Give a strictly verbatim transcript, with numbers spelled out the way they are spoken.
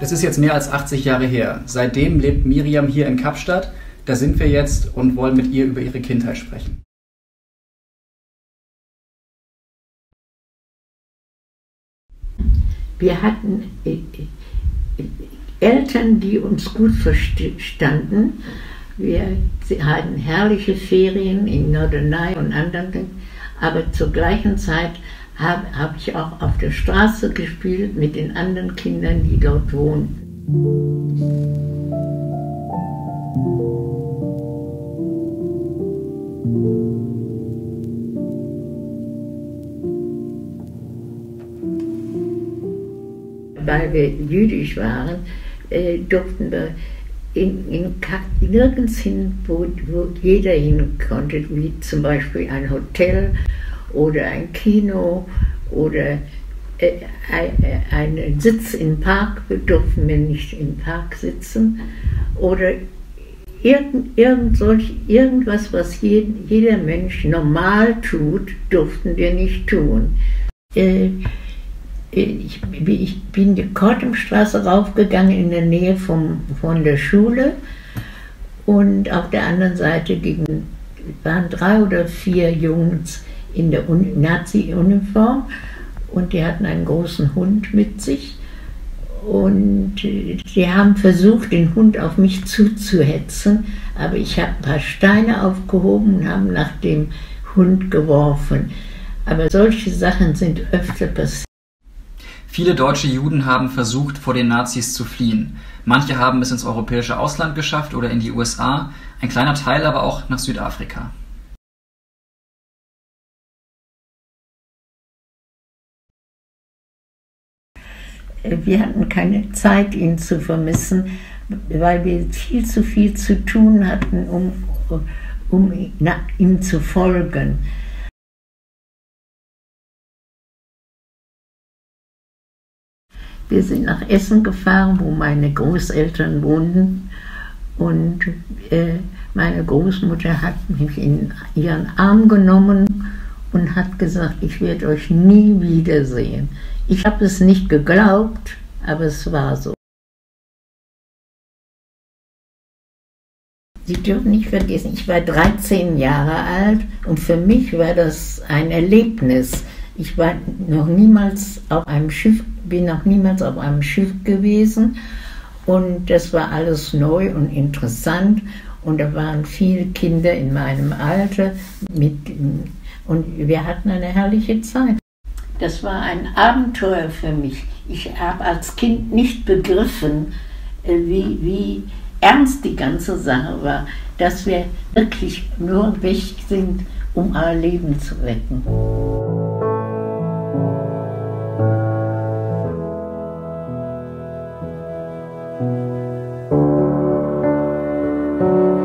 Es ist jetzt mehr als achtzig Jahre her. Seitdem lebt Miriam hier in Kapstadt. Da sind wir jetzt und wollen mit ihr über ihre Kindheit sprechen. Wir hatten äh, äh, Eltern, die uns gut verstanden. Wir hatten herrliche Ferien in Norderney und anderen, aber zur gleichen Zeit habe hab ich auch auf der Straße gespielt mit den anderen Kindern, die dort wohnten. Weil wir jüdisch waren, äh, durften wir in, in, nirgends hin, wo, wo jeder hin konnte, wie zum Beispiel ein Hotel oder ein Kino oder äh, ein, einen Sitz im Park. Wir durften wir nicht im Park sitzen oder irgend, irgend solch, irgendwas, was jeden, jeder Mensch normal tut, durften wir nicht tun. Äh, Ich, ich bin die Kortumstraße raufgegangen in der Nähe vom, von der Schule und auf der anderen Seite gegen, waren drei oder vier Jungs in der Nazi-Uniform und die hatten einen großen Hund mit sich und die haben versucht, den Hund auf mich zuzuhetzen, aber ich habe ein paar Steine aufgehoben und habe nach dem Hund geworfen. Aber solche Sachen sind öfter passiert. Viele deutsche Juden haben versucht, vor den Nazis zu fliehen. Manche haben es ins europäische Ausland geschafft oder in die U S A, ein kleiner Teil aber auch nach Südafrika. Wir hatten keine Zeit, ihn zu vermissen, weil wir viel zu viel zu tun hatten, um, um ihm zu folgen. Wir sind nach Essen gefahren, wo meine Großeltern wohnten und äh, meine Großmutter hat mich in ihren Arm genommen und hat gesagt, ich werde euch nie wiedersehen. Ich habe es nicht geglaubt, aber es war so. Sie dürfen nicht vergessen, ich war dreizehn Jahre alt und für mich war das ein Erlebnis. Ich war noch niemals auf einem Schiff, bin noch niemals auf einem Schiff gewesen und das war alles neu und interessant und da waren viele Kinder in meinem Alter mit, und wir hatten eine herrliche Zeit. Das war ein Abenteuer für mich. Ich habe als Kind nicht begriffen, wie, wie ernst die ganze Sache war, dass wir wirklich nur weg sind, um euer Leben zu retten. Thank you.